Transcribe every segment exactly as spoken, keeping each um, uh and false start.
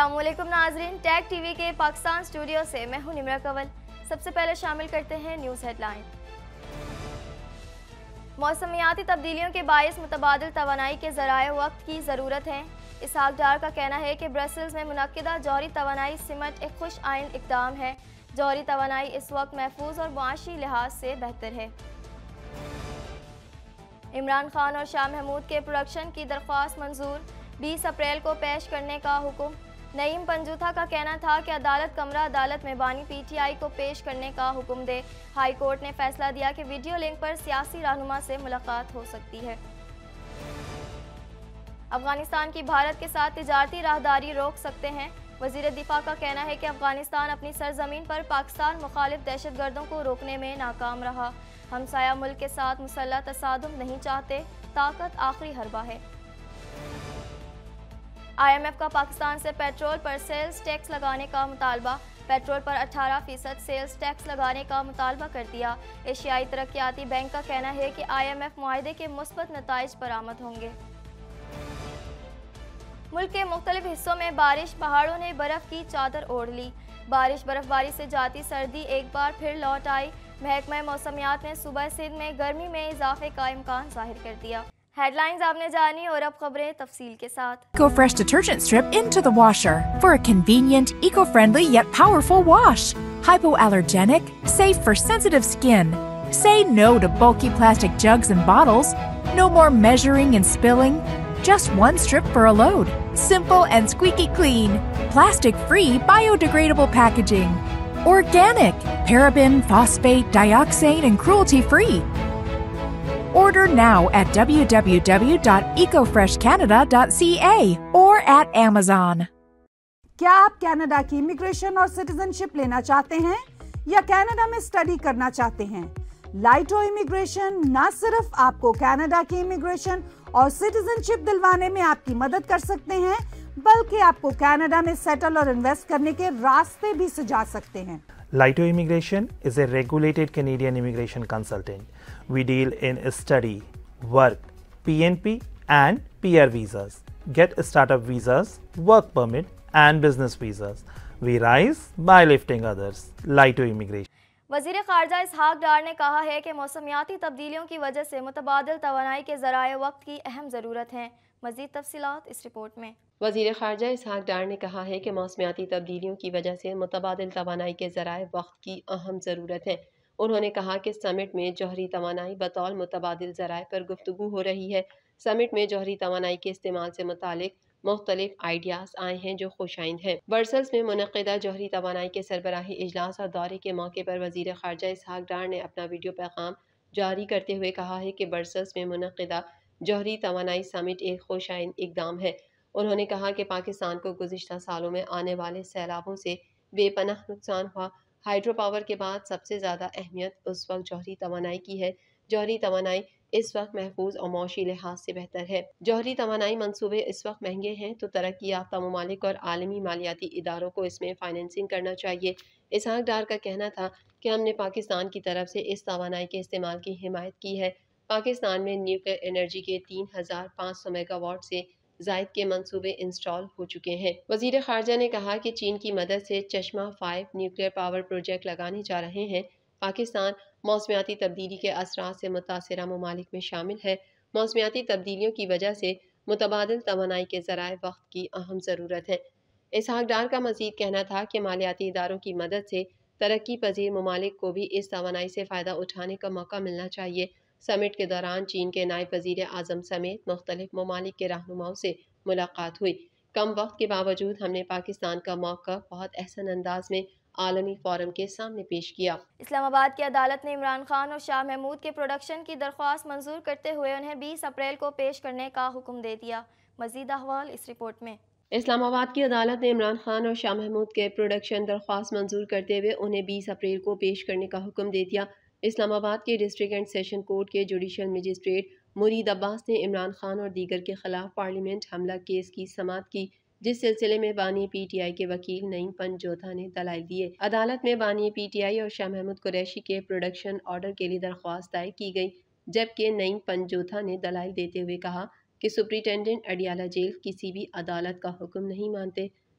अस्सलामुअलैकुम नाजरीन, tag TV के पाकिस्तान स्टूडियो से मैं हूं निमरा कंवल। सबसे पहले शामिल करते हैं न्यूज़ हेडलाइन। मौसमियाती तब्दीलियों के बायस मुतबादिल तवानाई के ज़राए वक्त की ज़रूरत है। इसहाक डार का कहना है कि ब्रसल्स में मुनक्किदा जौहरी तवानाई सिमट एक खुश आइन इक़दाम है। जौहरी तवानाई इस वक्त महफूज और मुआशी लिहाज से बेहतर है। इमरान खान और शाह महमूद के प्रोडक्शन की दरख्वास्त मंजूर, बीस अप्रैल को पेश करने का हुक्म। नईम पंजूथा का कहना था कि अदालत कमरा अदालत में बानी पीटीआई को पेश करने का हुक्म दे। हाई कोर्ट ने फैसला दिया कि वीडियो लिंक पर सियासी रहनुमा से मुलाकात हो सकती है। अफगानिस्तान की भारत के साथ तिजारती राहदारी रोक सकते हैं। वजीर दिफा का कहना है कि अफगानिस्तान अपनी सरजमीन पर पाकिस्तान मुखालिफ दहशतगर्दों को रोकने में नाकाम रहा। हमसाया मुल्क के साथ मुसल्लह तसादुम नहीं चाहते, ताकत आखिरी हरबा है। आईएमएफ का पाकिस्तान से पेट्रोल पर सेल्स टैक्स लगाने का मुतालबा। पेट्रोल पर अठारह फीसद सेल्स टैक्स लगाने का मुतालबा कर दिया। एशियाई तरक्याती बैंक का कहना है कि आईएमएफ मुआहदे के मुस्बत नताइज बरामद होंगे। मुल्क के मुख्तलिफ हिस्सों में बारिश, पहाड़ों ने बर्फ की चादर ओढ़ ली। बारिश बर्फबारी से जाती सर्दी एक बार फिर लौट आई। महकमा मौसमियात ने सुबह सिंध में गर्मी में इजाफे का इम्कान जाहिर कर दिया। हेडलाइंस आपने जानी और अब खबरें तफसील के साथ। EcoFresh detergent strip into the washer for a convenient, eco-friendly yet powerful wash. Hypoallergenic, safe for sensitive skin. Say no to bulky plastic jugs and bottles. No more measuring and spilling. Just one strip for a load. Simple and squeaky clean. Plastic-free, biodegradable packaging. Organic, paraben, phosphate, dioxane, and cruelty-free. Order now at w w w dot eco fresh canada dot c a or at Amazon. क्या आप Canada की immigration और citizenship लेना चाहते हैं या Canada में study करना चाहते हैं? लाइटो इमिग्रेशन न सिर्फ आपको कनाडा की इमिग्रेशन और सिटीजनशिप दिलवाने में आपकी मदद कर सकते हैं, बल्कि आपको कनाडा में सेटल और इन्वेस्ट करने के रास्ते भी सुझा सकते हैं। Laito Immigration is a regulated Canadian immigration consultant. We deal in study, work, P N P and P R visas. Get startup visas, work permit and business visas. We rise by lifting others. Laito Immigration. वज़ीर ख़ारजा इसहाक डार ने कहा है कि मौसमियाती तब्दीलियों की वजह से मुतबादिल तवानाई के ज़राए वक्त की अहम ज़रूरत है। मज़ीद तफसीलात इस रिपोर्ट में। वज़ीर ख़ारजा इसहाक डार ने कहा है कि मौसमियाती तब्दीलियों की वजह से मुतबादिल तवानाई के ज़राए वक्त की अहम ज़रूरत है। उन्होंने कहा कि समिट में जौहरी तवानाई बतौर मुतबादिल ज़राए पर गुफ्तगू हो रही है। समिट में जौहरी तवानाई के इस्तेमाल से मुतालिक मुख्तलिफ आइडियाज़ आए हैं जो खुशाइंद हैं। बर्सल्स में मुनक़िदा जौहरी तवानाई के सरबराही इजलास और दौरे के मौके पर वज़ीर ख़ारजा इसहाक डार ने अपना वीडियो पैगाम जारी करते हुए कहा है कि बर्सल्स में मुनक़िदा जौहरी तवानाई समिट एक खुशाइंद इक़दाम है। उन्होंने कहा कि पाकिस्तान को गुज़िश्ता सालों में आने वाले सैलाबों से बेपनाह नुकसान हुआ। हाइड्रो पावर के बाद सबसे ज़्यादा अहमियत उस वक्त जौहरी तवानाई की है। जौहरी तवानाई इस वक्त महफूज और मौशी लिहाज से बेहतर है। जौहरी तवानाई मनसूबे इस वक्त महंगे हैं तो तरक्की याफ्ता ममालिक और आलमी मालियाती इदारों को इसमें फाइनेंसिंग करना चाहिए। इसहाक डार का कहना था कि हमने पाकिस्तान की तरफ से इस तवानाई के इस्तेमाल की हिमायत की है। पाकिस्तान में न्यूक्लियर एनर्जी के तीन हज़ार पाँच सौ मेगावाट से जायद के मंसूबे इंस्टॉल हो चुके हैं। वज़ीर ख़ारजा ने कहा कि चीन की मदद से चश्मा फाइव न्यूक्लियर पावर प्रोजेक्ट लगाने जा रहे हैं। पाकिस्तान मौसमियाती तब्दीली के असरात से मुतासिरा ममालिक में शामिल है। मौसमियाती तब्दीलियों की वजह से मुतबादिल तवानाई के ज़राए वक्त की अहम ज़रूरत है। इसहाक डार का मज़ीद कहना था कि मालियाती इदारों की मदद से तरक्की पजीर ममालिक को भी इस तवानाई से फ़ायदा उठाने का मौका मिलना चाहिए। समिट के दौरान चीन के नायब वज़ीर आज़म समेत मुख्तलिफ ममालिक के रहनुमाओं से मुलाकात हुई। कम वक्त के बावजूद हमने पाकिस्तान का मौका बहुत अहसन अंदाज में आलमी फोरम के सामने पेश किया। इस्लामाबाद की अदालत ने इमरान खान और शाह महमूद के प्रोडक्शन की दरख्वास्त मंजूर करते हुए उन्हें बीस अप्रैल को पेश करने का हुक्म दे दिया। मज़ीद अहवाल इस रिपोर्ट में। इस्लामाबाद की अदालत ने इमरान खान और शाह महमूद के प्रोडक्शन दरख्वास्त मंजूर करते हुए उन्हें बीस अप्रैल को पेश करने का हुक्म दे दिया। इस्लामाबाद के डिस्ट्रिक्ट एंड सेशन कोर्ट के जुडिशल मजिस्ट्रेट मुरीद अब्बास ने इमरान खान और दीगर के खिलाफ पार्लियामेंट हमला केस की समाअत की, जिस सिलसिले में बानी पीटीआई के वकील नईम पंजोथा ने दलाइल दिए। अदालत में बानी पीटीआई और शाह महमूद कुरैशी के प्रोडक्शन ऑर्डर के लिए दरख्वास्त दायर की गई, जबकि नईम पंजोथा ने दलाइल देते हुए कहा कि सुप्रिंटेंडेंट अडियाला जेल किसी भी अदालत का हुक्म नहीं मानते।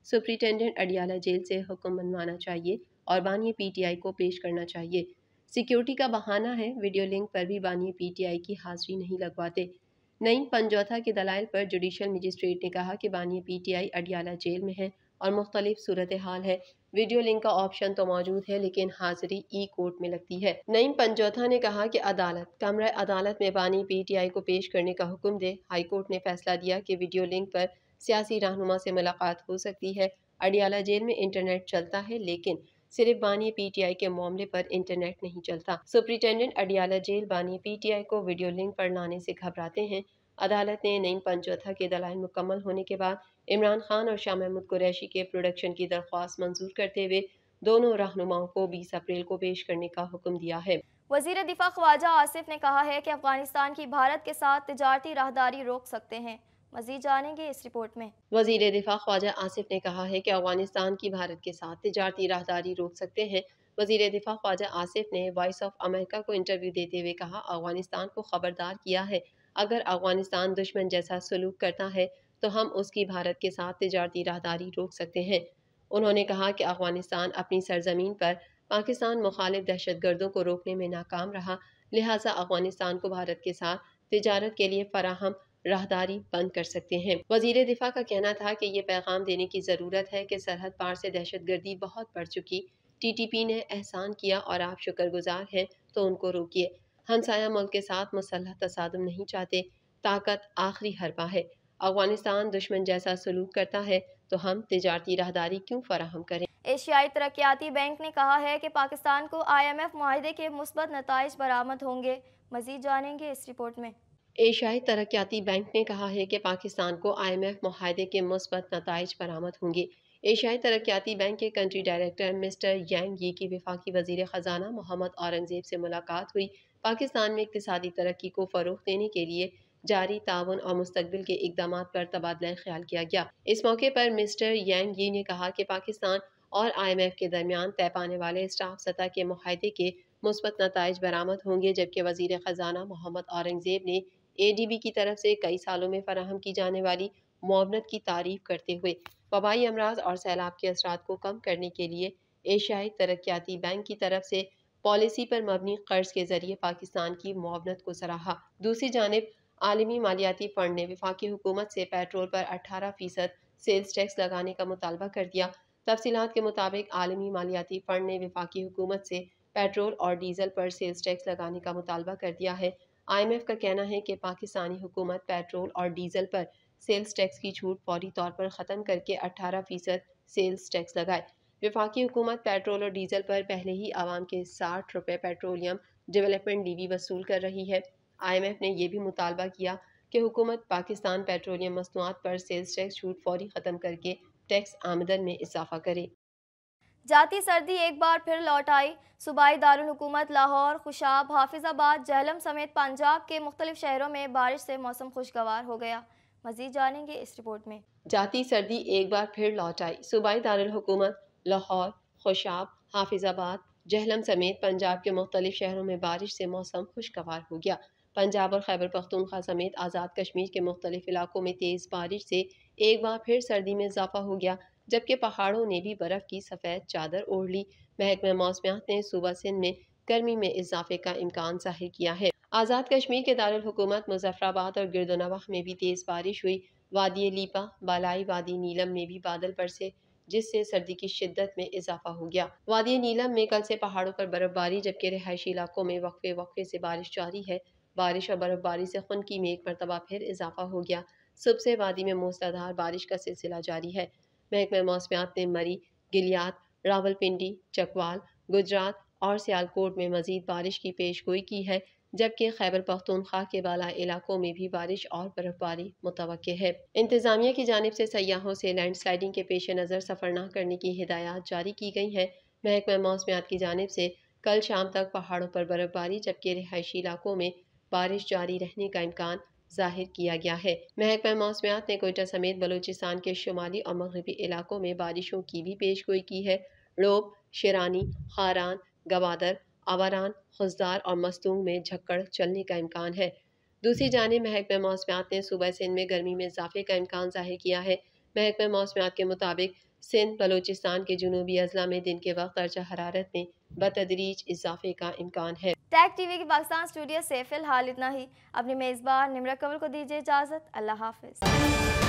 सुप्रिंटेंडेंट अडियाला जेल से हुक्म मनवाना चाहिए और बानिए पीटीआई को पेश करना चाहिए। सिक्योरिटी का बहाना है, वीडियो लिंक पर भी बानिए पीटीआई की हाजिरी नहीं लगवाते। नईम पंजौथा के दलाइल पर जुडिशल मजिस्ट्रेट ने कहा कि बानिए पीटीआई अडियाला जेल में है और मुख्तलिफ सूरत हाल है। वीडियो लिंक का ऑप्शन तो मौजूद है लेकिन हाजिरी ई कोर्ट में लगती है। नईम पंजौथा ने कहा कि अदालत कमरा अदालत में बानी पीटीआई को पेश करने का हुक्म दे। हाई कोर्ट ने फैसला दिया कि वीडियो लिंक पर सियासी रहनुमा से मुलाकात हो सकती है। अडियाला जेल में इंटरनेट चलता है लेकिन सिर्फ बानी पीटीआई के मामले पर इंटरनेट नहीं चलता। सुप्रिंटेंडेंट अडियाला जेल बानी पीटीआई को वीडियो लिंक पर लाने से घबराते हैं। अदालत ने नईम पंजौथा के दलाइल मुकम्मल होने के बाद इमरान खान और शाह महमूद कुरैशी के प्रोडक्शन की दरख्वास्त मंजूर करते हुए दोनों रहनुमाओं को बीस अप्रैल को पेश करने का हुक्म दिया है। वजीर दिफा ख्वाजा आसिफ ने कहा है कि अफगानिस्तान की भारत के साथ तिजारती राहदारी रोक सकते हैं। मजीद जानेंगे इस रिपोर्ट में। वजीर दिफा ख्वाजा आसिफ ने कहा है कि अफगानिस्तान की भारत के साथ तिजारती राहदारी रोक सकते हैं। वजीर दिफा ख्वाजा आसिफ ने वॉइस ऑफ अमेरिका को इंटरव्यू देते हुए कहा, अफगानिस्तान को खबरदार किया है, अगर अफगानिस्तान दुश्मन जैसा सलूक करता है तो हम उसकी भारत के साथ तिजारती राहदारी रोक सकते हैं। उन्होंने कहा कि अफगानिस्तान अपनी सरजमीन पर पाकिस्तान मुखालिफ दहशतगर्दों को रोकने में नाकाम रहा, लिहाजा अफगानिस्तान को भारत के साथ तिजारत के लिए फराहम राहदारी बंद कर सकते हैं। वजीर दिफा का कहना था कि ये पैगाम देने की ज़रूरत है कि सरहद पार से दहशतगर्दी बहुत बढ़ चुकी। टीटीपी ने एहसान किया और आप शुक्रगुजार हैं तो उनको रोकिए। हमसाया मुल्क के साथ मुसल्लह तसादुम नहीं चाहते। ताकत आखिरी हरबा है। अफगानिस्तान दुश्मन जैसा सलूक करता है तो हम तिजारती राहदारी क्यों फराहम करें। एशियाई तरक्याती बैंक ने कहा है कि पाकिस्तान को आई एम एफ मुआहदे के मुस्बत नताइज बरामद होंगे। मजीद जानेंगे इस रिपोर्ट में। एशियाई तरक्याती बैंक ने कहा है कि पाकिस्तान को आई एम एफ मुआहदे के मुस्बत नताइज बरामद होंगे। एशियाई तरक्याती बैंक के country director mister Yang Yi की वफाकी वजीर ख़जाना मोहम्मद औरंगजेब से मुलाकात हुई। पाकिस्तान में इक़्तिसादी तरक्की को फ़रोग़ देने के लिए जारी ताउन और मुस्तक़बिल के इक़दाम पर तबादला ख्याल किया गया। इस मौके पर मिस्टर यांग यी ने कहा कि पाकिस्तान और आई एम एफ के दरमियान तय पाने वाले स्टाफ सतह के मुआहदे के मुस्बत नताइज बरामद होंगे, जबकि वज़ीर ख़जाना मोहम्मद औरंगजेब ने ए डी बी की तरफ से कई सालों में फराहम की जाने वाली मुआवनत की तारीफ करते हुए वबाई अमराज और सैलाब के असरात को कम करने के लिए एशियाई तरक्याती बैंक की तरफ से पॉलिसी पर मबनी कर्ज के जरिए पाकिस्तान की मुआवनत को सराहा। दूसरी जानिब आलमी मालियाती फ़ंड ने वफाकी हुकूमत से पेट्रोल पर अठारह फीसद सेल्स टैक्स लगाने का मुतालबा कर दिया। तफसीलात के मुताबिक आलमी मालियाती फ़ंड ने वफाकी हुकूमत से पेट्रोल और डीजल पर सेल्स टैक्स लगाने का मुतालबा कर दिया है। आई एम एफ का कहना है कि पाकिस्तानी हुकूमत पेट्रोल और डीजल पर सेल्स टैक्स की छूट फौरी तौर पर ख़त्म करके अठारह फीसद सेल्स टैक्स लगाए। वफाकी हुकूमत पेट्रोल और डीजल पर पहले ही आवाम के साठ रुपये पेट्रोलियम डेवलपमेंट लीवी वसूल कर रही है। आई एम एफ ने यह भी मुतालबा किया कि हुकूमत पाकिस्तान पेट्रोलियम मसनूआत पर सेल्स टैक्स छूट फौरी ख़त्म करके टैक्स आमदन में इजाफा करे। जाती सर्दी एक बार फिर लौट आई। सूबाई दारुल हुकूमत लाहौर, खुशाब, हाफिजाबाद, जहलम समेत पंजाब के मुख्तलिफ शहरों में बारिश से मौसम खुशगवार हो गया। मजीद जानेंगे इस रिपोर्ट में। जाती सर्दी एक बार फिर लौट आई। सूबाई दारुल हुकूमत लाहौर, खुशाब, हाफिजाबाद, जहलम समेत पंजाब के मुख्तलिफ शहरों में बारिश से मौसम खुशगवार हो गया। पंजाब और खैबर पख्तूनख्वा समेत आज़ाद कश्मीर के मुख्तलिफ इलाकों में तेज़ बारिश से एक बार फिर सर्दी में इजाफा हो गया, जबकि पहाड़ों ने भी बर्फ़ की सफ़ेद चादर ओढ़ ली। महकमा मौसमियात ने सूबा सिंध में गर्मी में इजाफे का इम्कान जाहिर किया है। आज़ाद कश्मीर के दारुल हुकूमत मुजफ्फराबाद और गिरदोनवाह में भी तेज़ बारिश हुई। वादी लीपा, बालाई वादी नीलम में भी बादल बरसे, जिससे सर्दी की शिद्दत में इजाफा हो गया। वादी नीलम में कल से पहाड़ों पर बर्फबारी, जबकि रिहायशी इलाकों में वक्फे वक्फे से बारिश जारी है। बारिश और बर्फबारी से खुनकी में एक मरतबा फिर इजाफा हो गया। सुबह से वादी में मूसलाधार बारिश का सिलसिला जारी है। महकमा मौसमियात ने मरी, गिलियात, रावलपिंडी, चकवाल, गुजरात और सियालकोट में मजीद बारिश की पेशगोई की है, जबकि खैबर पख्तूनख्वा के बाला इलाकों में भी बारिश और बर्फबारी मुतवक्के है। इंतजामिया की जानिब से सयाहों से लैंड स्लाइडिंग के पेश नज़र सफ़र न करने की हिदायत जारी की गई हैं। महकमा मौसमियात की जानिब से कल शाम तक पहाड़ों पर बर्फबारी, जबकि रिहायशी इलाकों में बारिश जारी रहने का इम्कान जाहिर किया गया है। महकमा मौसमियात ने कोयटा समेत बलूचिस्तान के शुमाली और मगरबी इलाकों में बारिशों की भी पेशगोई की है। रोब, शिरानी, खारान, गवादर, आवारान, खुजदार और मस्तूंग में झक्कड़ चलने का इम्कान है। दूसरी जानिब महकमा मौसमियात ने सूबा सिंध में गर्मी में इजाफे का इम्कान जाहिर किया है। महकमा मौसमियात के मुताबिक सिंध बलोचिस्तान के जुनूबी अजला में दिन के वक्त दर्जा हरारत में बतदरीज इजाफे का इम्कान है। टैग टीवी के पाकिस्तान स्टूडियो से फिलहाल इतना ही। अपनी मेज़बान निम्रा कंवल को दीजिए इजाज़त। अल्लाह हाफिज़।